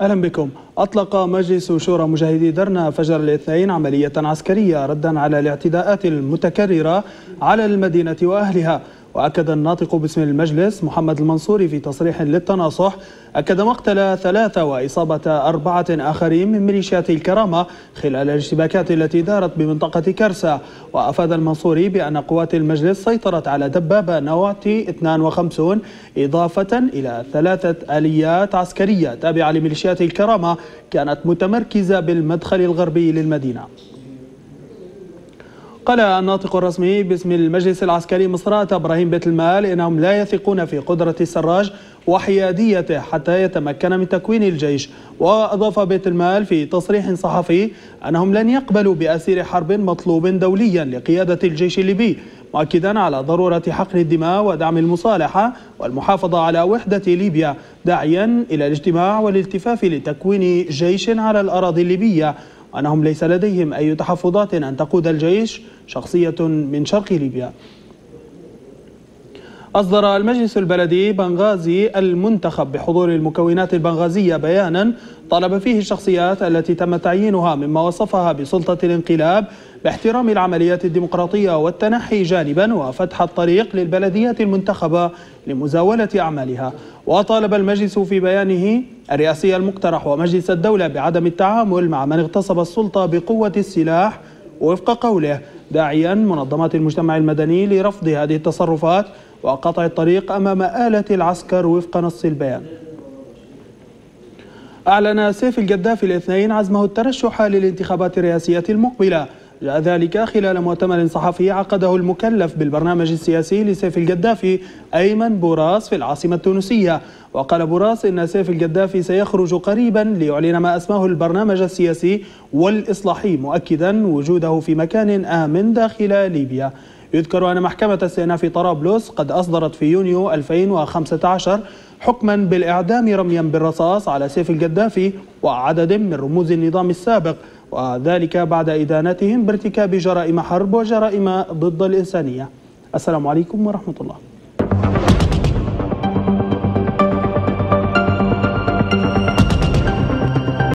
أهلا بكم. أطلق مجلس شورى مجاهدي درنا فجر الاثنين عملية عسكرية ردا على الاعتداءات المتكررة على المدينة وأهلها. وأكد الناطق باسم المجلس محمد المنصوري في تصريح للتناصح أكد مقتل 3 وإصابة 4 آخرين من ميليشيات الكرامة خلال الاشتباكات التي دارت بمنطقة كرسة. وأفاد المنصوري بأن قوات المجلس سيطرت على دبابة نواتي 52 إضافة إلى 3 آليات عسكرية تابعة لميليشيات الكرامة كانت متمركزة بالمدخل الغربي للمدينة. قال الناطق الرسمي باسم المجلس العسكري مصراتة إبراهيم بيت المال إنهم لا يثقون في قدرة السراج وحياديته حتى يتمكن من تكوين الجيش. وأضاف بيت المال في تصريح صحفي أنهم لن يقبلوا بأسير حرب مطلوب دوليا لقيادة الجيش الليبي، مؤكدا على ضرورة حقن الدماء ودعم المصالحة والمحافظة على وحدة ليبيا، داعيا إلى الاجتماع والالتفاف لتكوين جيش على الأراضي الليبية، وأنهم ليس لديهم أي تحفظات أن تقود الجيش شخصية من شرق ليبيا. أصدر المجلس البلدي بنغازي المنتخب بحضور المكونات البنغازية بيانا طالب فيه الشخصيات التي تم تعيينها مما وصفها بسلطة الانقلاب باحترام العمليات الديمقراطية والتنحي جانبا وفتح الطريق للبلديات المنتخبة لمزاولة أعمالها. وطالب المجلس في بيانه الرئاسي المقترح ومجلس الدولة بعدم التعامل مع من اغتصب السلطة بقوة السلاح وفق قوله، داعيا منظمات المجتمع المدني لرفض هذه التصرفات وقطع الطريق أمام آلة العسكر وفق نص البيان. أعلن سيف القذافي الاثنين عزمه الترشح للانتخابات الرئاسية المقبلة. جاء ذلك خلال مؤتمر صحفي عقده المكلف بالبرنامج السياسي لسيف القذافي أيمن بوراس في العاصمة التونسية. وقال بوراس إن سيف القذافي سيخرج قريبا ليعلن ما أسماه البرنامج السياسي والإصلاحي، مؤكدا وجوده في مكان آمن داخل ليبيا. يذكر أن محكمة استئناف طرابلس قد أصدرت في يونيو 2015 حكما بالإعدام رميا بالرصاص على سيف القذافي وعدد من رموز النظام السابق، وذلك بعد إدانتهم بارتكاب جرائم حرب وجرائم ضد الإنسانية. السلام عليكم ورحمة الله.